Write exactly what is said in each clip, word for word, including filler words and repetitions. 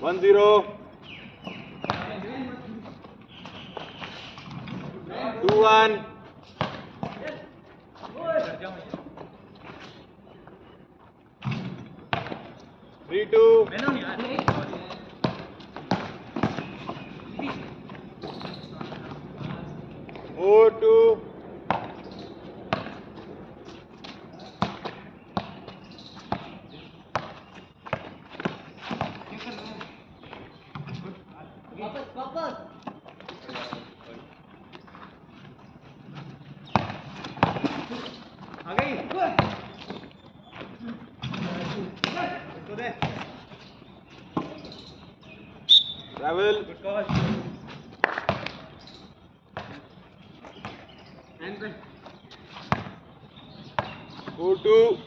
One zero. Two one. Three two. Four two. Travel. Good call. Four two.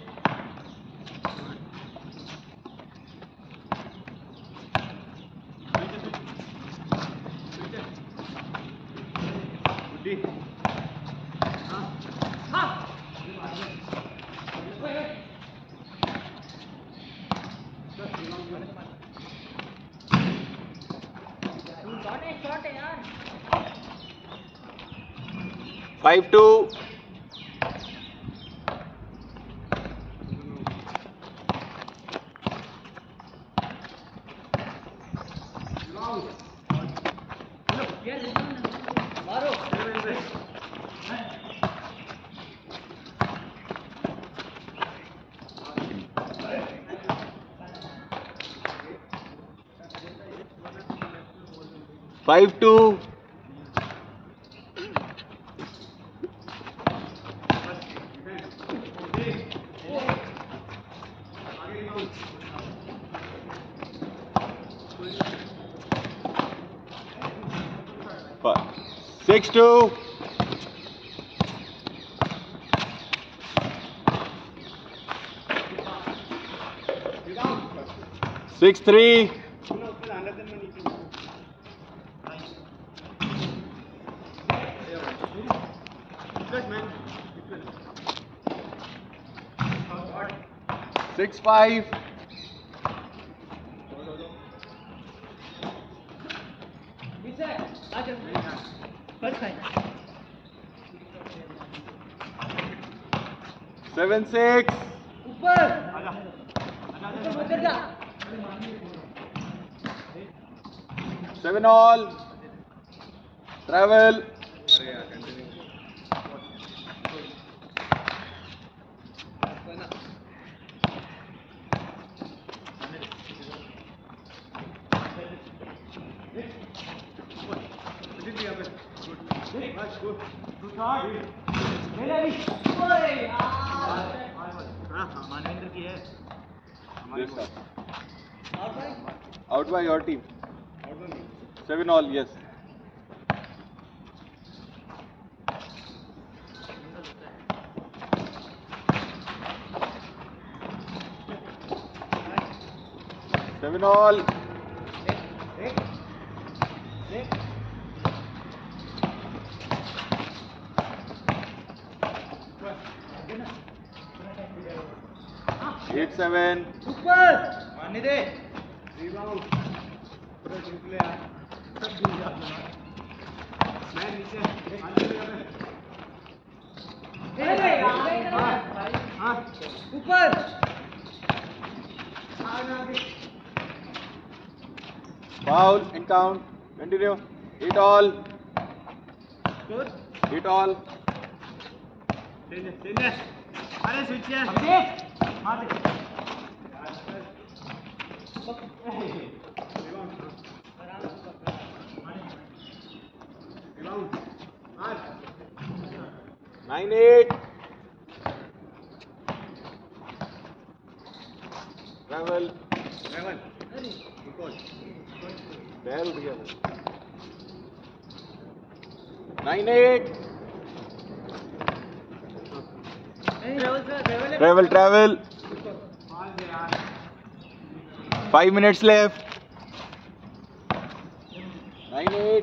Five two. Five two. Five. Six two. Six three. Six five. Seven six. Seven all. Travel. Out by your team. Seven all, yes. Seven all. Eight seven. Super. मारने दे. Rebound. पूरा triple यार. सब दूर जा. मैं नीचे. अरे यार. हाँ. ऊपर. Foul and count. Continue. Eight all. Good. Eight all. Change. Change. अरे switch है. अभिषेक. मार दे. Nine eight. Travel. Travel. Good call. There उठ गया. Nine eight. Travel, travel. Five minutes left. Nine eight.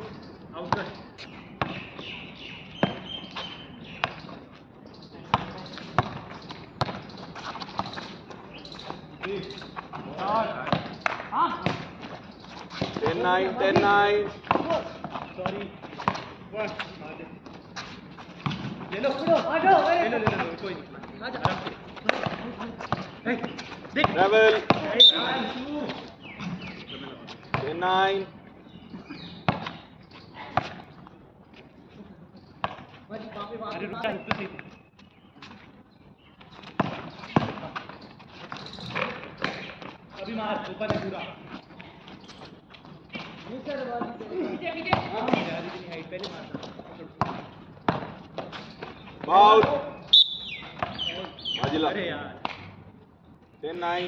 nine, ten nine. Sorry one ले लो आ जाओ ले लो ले लो कोई नहीं आ जा देख Travel. ten nine. अरे रुक जा रुक तो सही अभी मार ऊपर है पूरा पीछे पीछे यार इतनी हाइट पहले मारता Foul. Majila. अरे यार ten nine.